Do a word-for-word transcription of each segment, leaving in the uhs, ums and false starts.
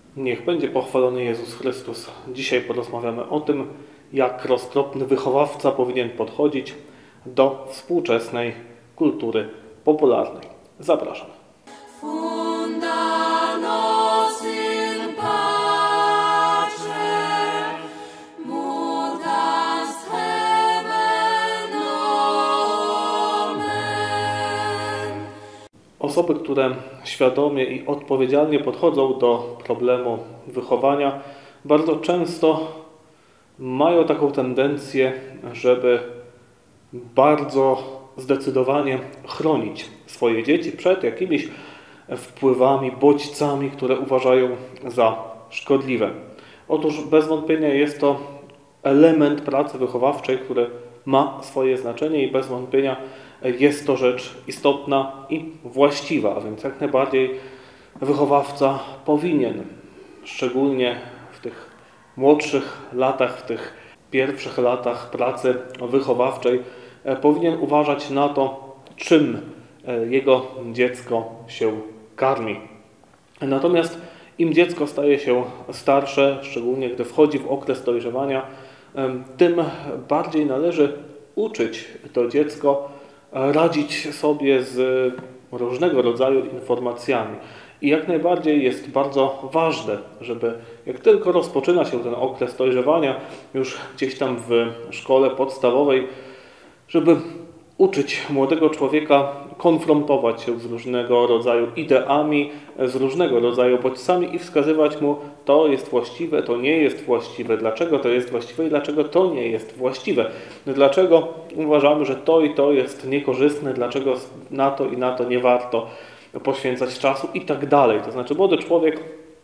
Niech będzie pochwalony Jezus Chrystus. Dzisiaj porozmawiamy o tym, jak roztropny wychowawca powinien podchodzić do współczesnej kultury popularnej. Zapraszam. Osoby, które świadomie i odpowiedzialnie podchodzą do problemu wychowania, bardzo często mają taką tendencję, żeby bardzo zdecydowanie chronić swoje dzieci przed jakimiś wpływami, bodźcami, które uważają za szkodliwe. Otóż bez wątpienia jest to element pracy wychowawczej, który ma swoje znaczenie i bez wątpienia jest to rzecz istotna i właściwa, a więc jak najbardziej wychowawca powinien, szczególnie w tych młodszych latach, w tych pierwszych latach pracy wychowawczej, powinien uważać na to, czym jego dziecko się karmi. Natomiast im dziecko staje się starsze, szczególnie gdy wchodzi w okres dojrzewania, tym bardziej należy uczyć to dziecko radzić sobie z różnego rodzaju informacjami. I jak najbardziej jest bardzo ważne, żeby jak tylko rozpoczyna się ten okres dojrzewania, już gdzieś tam w szkole podstawowej, żeby uczyć młodego człowieka konfrontować się z różnego rodzaju ideami, z różnego rodzaju bodźcami i wskazywać mu, to jest właściwe, to nie jest właściwe, dlaczego to jest właściwe i dlaczego to nie jest właściwe. Dlaczego uważamy, że to i to jest niekorzystne, dlaczego na to i na to nie warto poświęcać czasu i tak dalej. To znaczy młody człowiek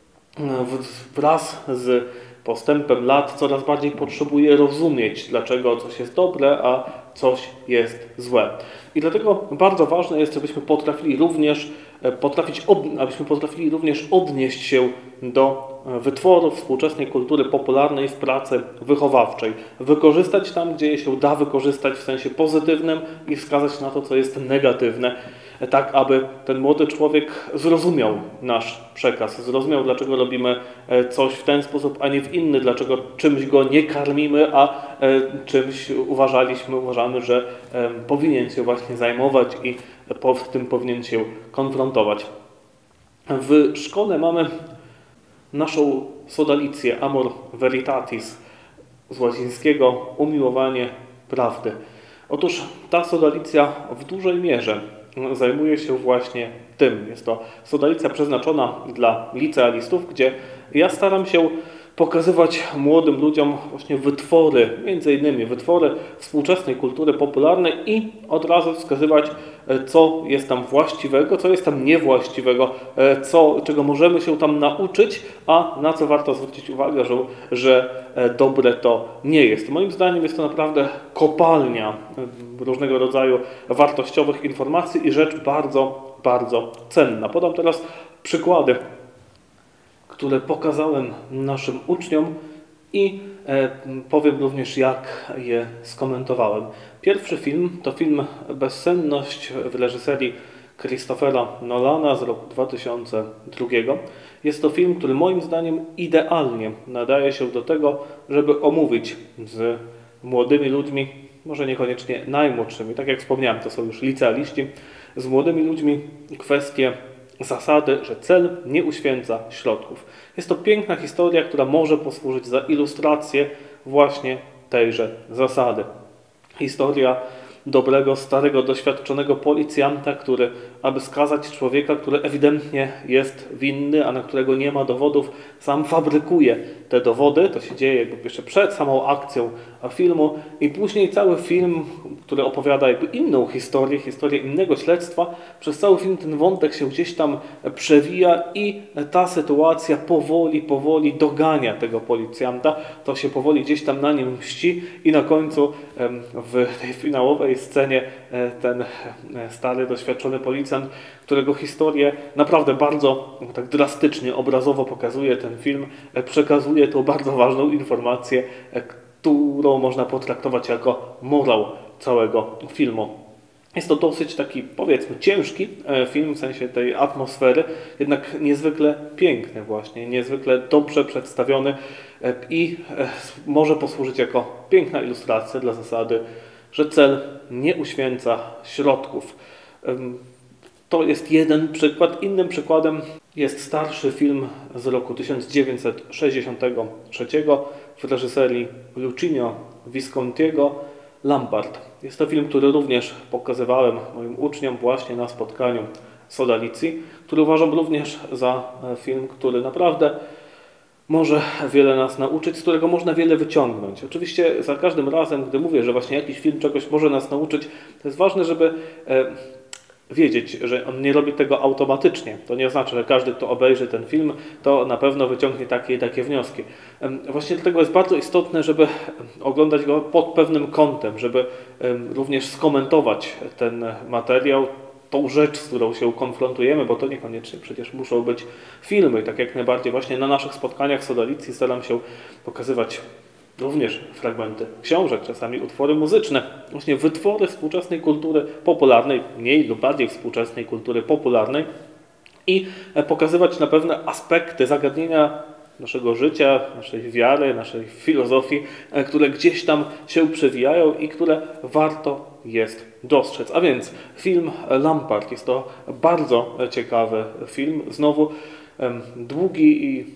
wraz z postępem lat coraz bardziej potrzebuje rozumieć, dlaczego coś jest dobre, a coś jest złe. I dlatego bardzo ważne jest, żebyśmy potrafili również, potrafić od, abyśmy potrafili również odnieść się do wytworów współczesnej kultury popularnej w pracy wychowawczej. Wykorzystać tam, gdzie je się da wykorzystać w sensie pozytywnym i wskazać na to, co jest negatywne, tak aby ten młody człowiek zrozumiał nasz przekaz, zrozumiał, dlaczego robimy coś w ten sposób, a nie w inny, dlaczego czymś go nie karmimy, a czymś uważaliśmy, uważamy, że powinien się właśnie zajmować i tym powinien się konfrontować. W szkole mamy naszą sodalicję Amor Veritatis, z łacińskiego umiłowanie prawdy. Otóż ta sodalicja w dużej mierze zajmuje się właśnie tym. Jest to sodalicja przeznaczona dla licealistów, gdzie ja staram się pokazywać młodym ludziom właśnie wytwory, między innymi wytwory współczesnej kultury popularnej i od razu wskazywać, co jest tam właściwego, co jest tam niewłaściwego, co, czego możemy się tam nauczyć, a na co warto zwrócić uwagę, że, że dobre to nie jest. Moim zdaniem jest to naprawdę kopalnia różnego rodzaju wartościowych informacji i rzecz bardzo, bardzo cenna. Podam teraz przykłady, które pokazałem naszym uczniom i e, powiem również, jak je skomentowałem. Pierwszy film to film Bezsenność w reżyserii Christophera Nolana z roku dwa tysiące drugiego. Jest to film, który moim zdaniem idealnie nadaje się do tego, żeby omówić z młodymi ludźmi, może niekoniecznie najmłodszymi, tak jak wspomniałem, to są już licealiści, z młodymi ludźmi kwestie zasady, że cel nie uświęca środków. Jest to piękna historia, która może posłużyć za ilustrację właśnie tejże zasady. Historia dobrego, starego, doświadczonego policjanta, który, aby skazać człowieka, który ewidentnie jest winny, a na którego nie ma dowodów, sam fabrykuje te dowody. To się dzieje jakby jeszcze przed samą akcją filmu i później cały film, który opowiada jakby inną historię, historię innego śledztwa, przez cały film ten wątek się gdzieś tam przewija i ta sytuacja powoli, powoli dogania tego policjanta. To się powoli gdzieś tam na nim mści i na końcu w tej finałowej scenie ten stary, doświadczony policjant, którego historię naprawdę bardzo tak drastycznie, obrazowo pokazuje ten film, przekazuje tą bardzo ważną informację, którą można potraktować jako morał całego filmu. Jest to dosyć taki, powiedzmy, ciężki film w sensie tej atmosfery, jednak niezwykle piękny właśnie, niezwykle dobrze przedstawiony i może posłużyć jako piękna ilustracja dla zasady, że cel nie uświęca środków. To jest jeden przykład. Innym przykładem jest starszy film z roku tysiąc dziewięćset sześćdziesiątego trzeciego w reżyserii Lucinio Viscontiego, Lampart. Jest to film, który również pokazywałem moim uczniom właśnie na spotkaniu Sodalicji, który uważam również za film, który naprawdę może wiele nas nauczyć, z którego można wiele wyciągnąć. Oczywiście za każdym razem, gdy mówię, że właśnie jakiś film czegoś może nas nauczyć, to jest ważne, żeby wiedzieć, że on nie robi tego automatycznie. To nie oznacza, że każdy, kto obejrzy ten film, to na pewno wyciągnie takie i takie wnioski. Właśnie dlatego jest bardzo istotne, żeby oglądać go pod pewnym kątem, żeby również skomentować ten materiał, tą rzecz, z którą się konfrontujemy, bo to niekoniecznie przecież muszą być filmy. Tak jak najbardziej właśnie na naszych spotkaniach Sodalicji staram się pokazywać również fragmenty książek, czasami utwory muzyczne, właśnie wytwory współczesnej kultury popularnej, mniej lub bardziej współczesnej kultury popularnej i pokazywać na pewne aspekty, zagadnienia naszego życia, naszej wiary, naszej filozofii, które gdzieś tam się przewijają i które warto jest dostrzec. A więc film Lampart jest to bardzo ciekawy film, znowu długi i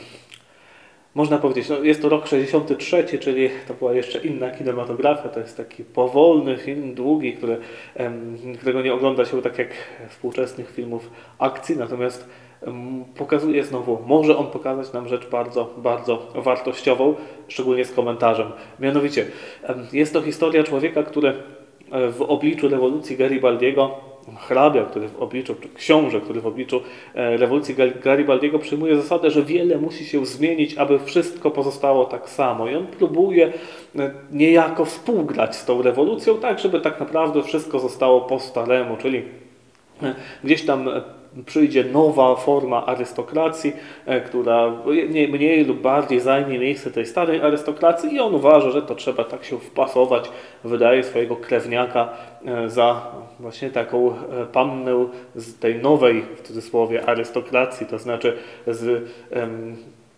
można powiedzieć, no jest to rok sześćdziesiąty trzeci, czyli to była jeszcze inna kinematografia, to jest taki powolny film, długi, który, którego nie ogląda się tak jak współczesnych filmów akcji, natomiast pokazuje znowu, może on pokazać nam rzecz bardzo, bardzo wartościową, szczególnie z komentarzem. Mianowicie, jest to historia człowieka, który w obliczu rewolucji Garibaldiego, hrabia, który w obliczu, czy książę, który w obliczu rewolucji Garibaldiego przyjmuje zasadę, że wiele musi się zmienić, aby wszystko pozostało tak samo. I on próbuje niejako współgrać z tą rewolucją, tak żeby tak naprawdę wszystko zostało po staremu, czyli gdzieś tam przyjdzie nowa forma arystokracji, która mniej lub bardziej zajmie miejsce tej starej arystokracji i on uważa, że to trzeba tak się wpasować, wydaje swojego krewniaka za właśnie taką pannę z tej nowej, w cudzysłowie, arystokracji, to znaczy z um,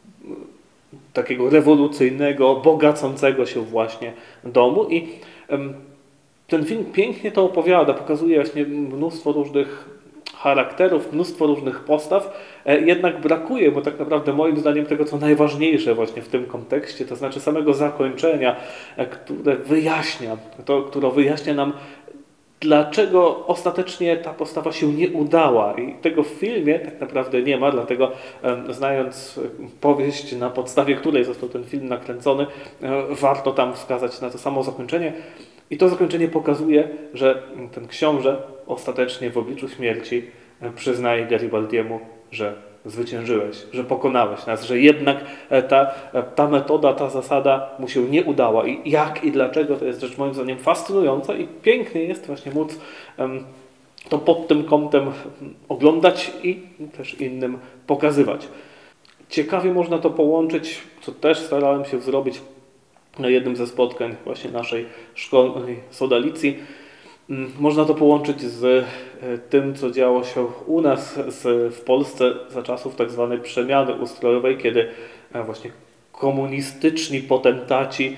takiego rewolucyjnego, bogacącego się właśnie domu i um, ten film pięknie to opowiada, pokazuje właśnie mnóstwo różnych charakterów, mnóstwo różnych postaw, jednak brakuje, bo tak naprawdę moim zdaniem tego, co najważniejsze właśnie w tym kontekście, to znaczy samego zakończenia, które wyjaśnia, to, które wyjaśnia nam, dlaczego ostatecznie ta postawa się nie udała. I tego w filmie tak naprawdę nie ma, dlatego znając powieść, na podstawie której został ten film nakręcony, warto tam wskazać na to samo zakończenie. I to zakończenie pokazuje, że ten książę ostatecznie w obliczu śmierci przyznaje Garibaldiemu, że zwyciężyłeś, że pokonałeś nas, że jednak ta, ta metoda, ta zasada mu się nie udała. I jak i dlaczego, to jest rzecz moim zdaniem fascynująca i pięknie jest właśnie móc um, to pod tym kątem oglądać i też innym pokazywać. Ciekawie można to połączyć, co też starałem się zrobić na jednym ze spotkań właśnie naszej szkolnej Sodalicji. Można to połączyć z tym, co działo się u nas z, w Polsce za czasów tak zwanej przemiany ustrojowej, kiedy właśnie komunistyczni potentaci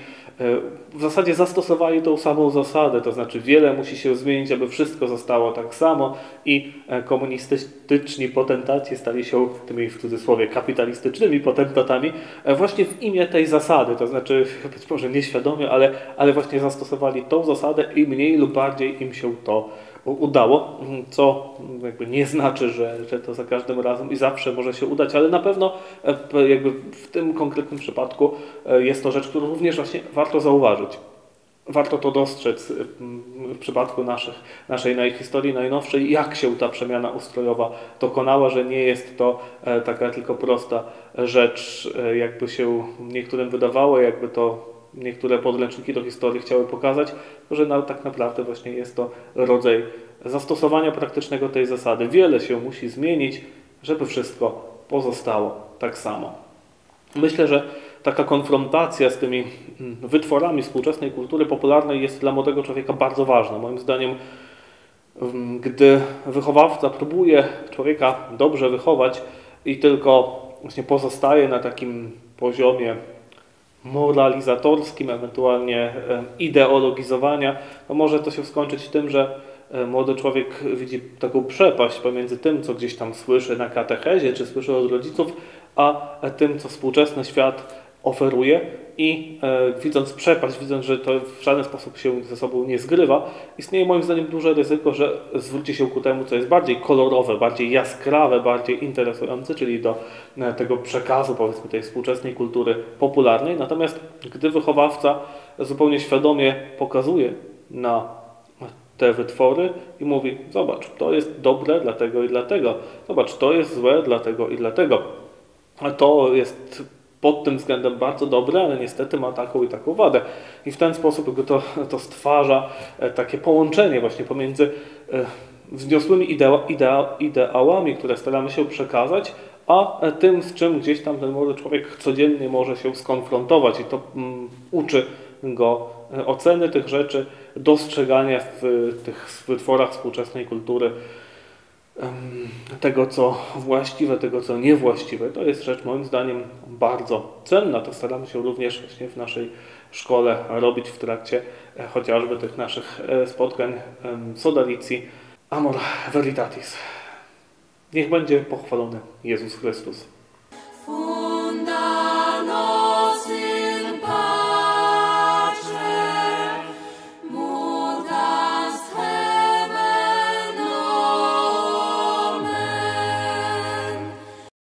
w zasadzie zastosowali tą samą zasadę, to znaczy wiele musi się zmienić, aby wszystko zostało tak samo i komunistyczni potentaci stali się tymi w cudzysłowie kapitalistycznymi potentatami właśnie w imię tej zasady, to znaczy być może nieświadomie, ale, ale właśnie zastosowali tą zasadę i mniej lub bardziej im się to udało, co jakby nie znaczy, że, że to za każdym razem i zawsze może się udać, ale na pewno jakby w tym konkretnym przypadku jest to rzecz, którą również właśnie warto zauważyć. Warto to dostrzec w przypadku naszych, naszej historii najnowszej, jak się ta przemiana ustrojowa dokonała, że nie jest to taka tylko prosta rzecz, jakby się niektórym wydawało, jakby to niektóre podręczniki do historii chciały pokazać, że na, tak naprawdę właśnie jest to rodzaj zastosowania praktycznego tej zasady. Wiele się musi zmienić, żeby wszystko pozostało tak samo. Myślę, że taka konfrontacja z tymi wytworami współczesnej kultury popularnej jest dla młodego człowieka bardzo ważna. Moim zdaniem Gdy wychowawca próbuje człowieka dobrze wychować i tylko właśnie pozostaje na takim poziomie moralizatorskim, ewentualnie ideologizowania, to może to się skończyć tym, że młody człowiek widzi taką przepaść pomiędzy tym, co gdzieś tam słyszy na katechezie, czy słyszy od rodziców, a tym, co współczesny świat oferuje i e, widząc przepaść, widząc, że to w żaden sposób się ze sobą nie zgrywa, istnieje moim zdaniem duże ryzyko, że zwróci się ku temu, co jest bardziej kolorowe, bardziej jaskrawe, bardziej interesujące, czyli do e, tego przekazu, powiedzmy, tej współczesnej kultury popularnej. Natomiast gdy wychowawca zupełnie świadomie pokazuje na te wytwory i mówi: zobacz, to jest dobre dlatego i dlatego, zobacz, to jest złe dlatego i dlatego, a to jest pod tym względem bardzo dobre, ale niestety ma taką i taką wadę. I w ten sposób to, to stwarza takie połączenie właśnie pomiędzy wzniosłymi idea, idea, ideałami, które staramy się przekazać, a tym, z czym gdzieś tam ten młody człowiek codziennie może się skonfrontować. I to um, uczy go oceny tych rzeczy, dostrzegania w tych wytworach współczesnej kultury tego, co właściwe, tego, co niewłaściwe. To jest rzecz moim zdaniem bardzo cenna. To staramy się również właśnie w naszej szkole robić w trakcie chociażby tych naszych spotkań Sodalicji Amor Veritatis. Niech będzie pochwalony Jezus Chrystus.